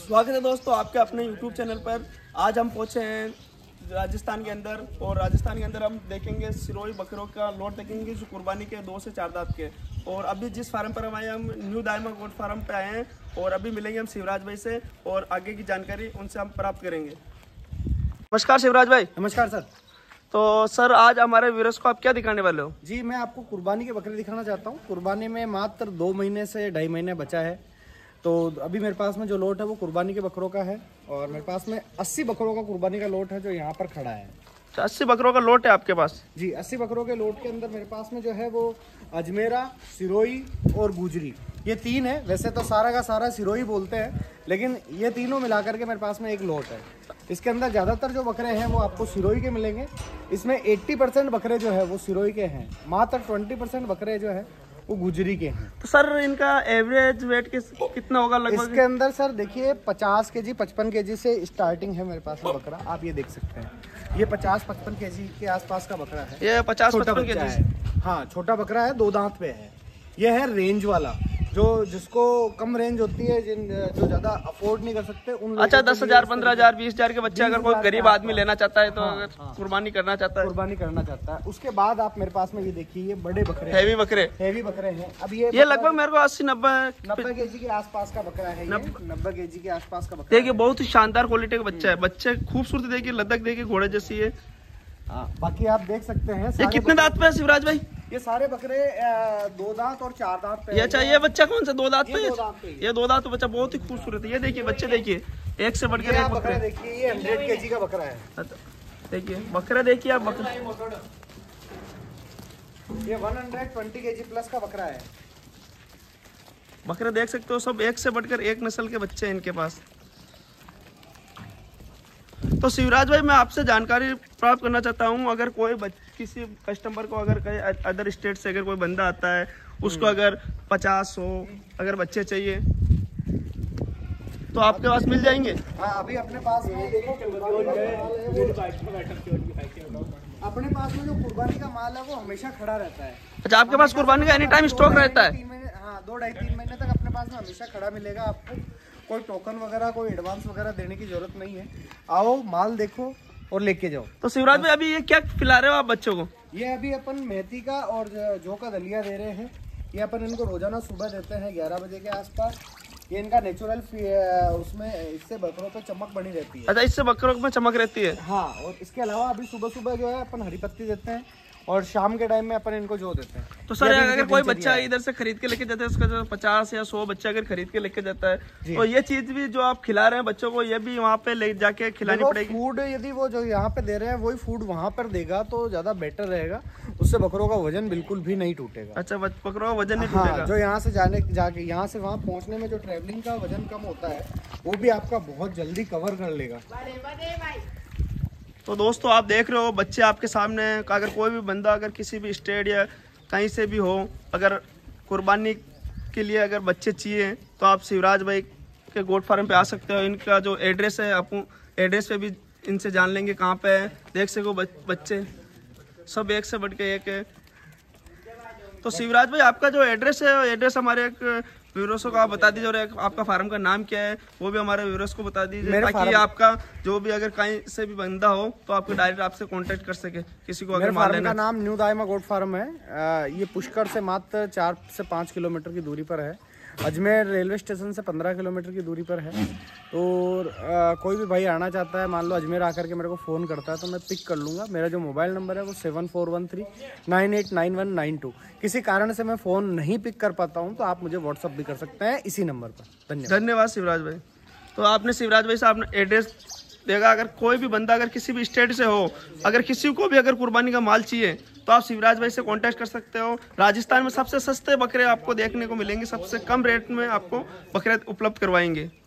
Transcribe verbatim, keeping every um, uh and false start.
स्वागत है दोस्तों आपके अपने यूट्यूब चैनल पर। आज हम पहुंचे हैं राजस्थान के अंदर और राजस्थान के अंदर हम देखेंगे सिरोही बकरों का लोट देखेंगे जो कुर्बानी के दो से चार दांत के। और अभी जिस फार्म पर हम आए हम न्यू दायमा गोट फार्म पे आए हैं और अभी मिलेंगे हम शिवराज भाई से और आगे की जानकारी उनसे हम प्राप्त करेंगे। नमस्कार शिवराज भाई। नमस्कार सर। तो सर आज हमारे व्यूअर्स को आप क्या दिखाने वाले हो? जी मैं आपको कुर्बानी के बकरे दिखाना चाहता हूँ। कुर्बानी में मात्र दो महीने से ढाई महीने बचा है, तो अभी मेरे पास में जो लोट है वो कुर्बानी के बकरों का है और मेरे पास में अस्सी बकरों का कुर्बानी का लोट है जो यहाँ पर खड़ा है। अस्सी बकरों का लोट है आपके पास? जी अस्सी बकरों के लोट के अंदर मेरे पास में जो है वो अजमेरा, सिरोही और गुजरी, ये तीन है। वैसे तो सारा का सारा सिरोही बोलते हैं, लेकिन ये तीनों मिलाकर के मेरे पास में एक लोट है। इसके अंदर ज़्यादातर जो बकरे हैं वो आपको सिरोही के मिलेंगे। इसमें अस्सी परसेंट बकरे जो है वो सिरोही के हैं, मात्र बीस परसेंट बकरे जो है वो गुजरी के हैं। तो सर इनका एवरेज वेट किस कितना होगा लगभग? इसके अंदर सर देखिए पचास केजी पचपन केजी से स्टार्टिंग है मेरे पास में बकरा। आप ये देख सकते हैं, ये पचास पचपन केजी के आसपास का बकरा है। ये पचास पचपन केजी है। हाँ छोटा बकरा है, दो दांत पे है। ये है रेंज वाला, जो जिसको कम रेंज होती है, जिन जो ज्यादा अफोर्ड नहीं कर सकते उन। अच्छा दस हजार पंद्रह हजार बीस हजार के बच्चे अगर कोई गरीब आदमी लेना चाहता है तो हाँ, अगर हाँ, कुर्बानी करना चाहता है कुर्बानी करना चाहता है। उसके बाद आप मेरे पास में ये देखिए, ये बड़े बकरे, हैवी बकरे हैवी बकरे हैं। अब ये ये लगभग मेरे को अस्सी नब्बे नब्बे केजी के आसपास का बकरा है। नब्बे केजी के आसपास का बकरा। देखिए बहुत ही शानदार क्वालिटी का बच्चा है। बच्चे खूबसूरती देखिए, लदक देखिए घोड़े जैसी है। हाँ, बाकी आप देख सकते हैं। ये कितने दांत पे है शिवराज भाई? ये सारे बकरे दो दांत और चार दांत पे। ये चाहिए बच्चा कौन सा दो दांत पे? ये दो दांत पे। ये दो दांत बच्चा बहुत ही खूबसूरत है। ये देखिए बच्चे देखिए एक से बढ़कर एक बकरे। देखिए ये हंड्रेड केजी का बकरा है। देखिए बकरा देखिए आप बकरा, ये one hundred twenty KG plus का बकरा है। बकरे देख सकते हो सब एक से बढ़कर एक नस्ल के बच्चे हैं इनके पास। तो शिवराज भाई मैं आपसे जानकारी प्राप्त करना चाहता हूं, अगर कोई किसी कस्टमर को अगर कहीं अदर स्टेट से अगर कोई बंदा आता है उसको अगर पचास सौ अगर बच्चे चाहिए तो आपके पास मिल जाएंगे? हाँ अभी अपने पास में देखो अपने पास में जो कुर्बानी का माल है वो हमेशा खड़ा रहता है। अच्छा आपके पास कुर्बानी का एनी टाइम स्टॉक रहता है? हाँ दो ढाई तीन महीने तक अपने पास में हमेशा खड़ा मिलेगा आपको। कोई टोकन वगैरह कोई एडवांस वगैरह देने की जरूरत नहीं है। आओ माल देखो और लेके जाओ। तो शिवराज भाई अभी ये क्या खिला रहे हो आप बच्चों को? ये अभी अपन मेथी का और जौ का दलिया दे रहे हैं। ये अपन इनको रोजाना सुबह देते हैं ग्यारह बजे के आसपास। ये इनका नेचुरल उसमें इससे बकरों पे चमक बनी रहती है। अच्छा इससे बकरों में चमक रहती है? हाँ और इसके अलावा अभी सुबह सुबह जो है अपन हरी पत्ती देते हैं और शाम के टाइम में अपन इनको जो देते हैं। तो सर अगर कोई बच्चा इधर से खरीद के लेके जाता है, उसका जो पचास या सौ बच्चा अगर खरीद के लेके जाता है तो ये चीज भी जो आप खिला रहे हैं बच्चों को ये भी वहाँ पे ले जाके खिलानी पड़ेगी? फूड यदि वो जो यहाँ पे दे रहे हैं वही फूड वहाँ पर देगा तो ज्यादा बेटर रहेगा। उससे बकरों का वजन बिल्कुल भी नहीं टूटेगा। अच्छा बकरों का वजन नहीं हाँ, टूटेगा? जो यहाँ से जाने जाके यहाँ से वहाँ पहुँचने में जो ट्रेवलिंग का वजन कम होता है वो भी आपका बहुत जल्दी कवर कर लेगा। तो दोस्तों आप देख रहे हो बच्चे आपके सामने। अगर कोई भी बंदा अगर किसी भी स्टेट या कहीं से भी हो, अगर कुर्बानी के लिए अगर बच्चे चाहिए तो आप शिवराज भाई के गोट फार्म पे आ सकते हो। इनका जो एड्रेस है आपको एड्रेस पे भी इनसे जान लेंगे कहाँ पे है। देख सको बच्चे सब एक से बढ़ के एक है। तो शिवराज भाई आपका जो एड्रेस है एड्रेस हमारे एक व्यूअर्स को आप बता दीजिए और आपका फार्म का नाम क्या है वो भी हमारे व्यूअर्स को बता दीजिए, ताकि आपका जो भी अगर कहीं से भी बंदा हो तो आपको डायरेक्ट आपसे कांटेक्ट कर सके किसी को अगर मेरे फार्म का नाम न्यू दायमा गोट फार्म है। आ, ये पुष्कर से मात्र चार से पाँच किलोमीटर की दूरी पर है। अजमेर रेलवे स्टेशन से पंद्रह किलोमीटर की दूरी पर है। तो आ, कोई भी भाई आना चाहता है, मान लो अजमेर आकर के मेरे को फ़ोन करता है तो मैं पिक कर लूँगा। मेरा जो मोबाइल नंबर है वो seven four one three nine eight nine one nine two. किसी कारण से मैं फ़ोन नहीं पिक कर पाता हूँ तो आप मुझे व्हाट्सअप भी कर सकते हैं इसी नंबर पर। धन्यवाद। धन्यवाद शिवराज भाई। तो आपने शिवराज भाई से आपने एड्रेस देगा। अगर कोई भी बंदा अगर किसी भी स्टेट से हो, अगर किसी को भी अगर कुर्बानी का माल चाहिए तो आप शिवराज भाई से कांटेक्ट कर सकते हो। राजस्थान में सबसे सस्ते बकरे आपको देखने को मिलेंगे, सबसे कम रेट में आपको बकरे उपलब्ध करवाएंगे।